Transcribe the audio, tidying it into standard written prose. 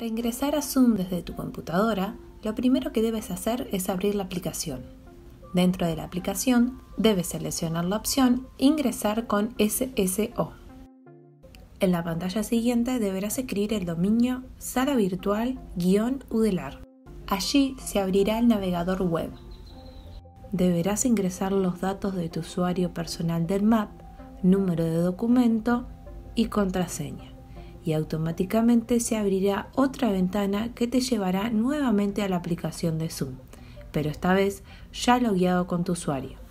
Para ingresar a Zoom desde tu computadora, lo primero que debes hacer es abrir la aplicación. Dentro de la aplicación, debes seleccionar la opción Ingresar con SSO. En la pantalla siguiente deberás escribir el dominio salavirtual-udelar. Allí se abrirá el navegador web. Deberás ingresar los datos de tu usuario personal del MAP, número de documento y contraseña, y automáticamente se abrirá otra ventana que te llevará nuevamente a la aplicación de Zoom, pero esta vez ya logueado con tu usuario.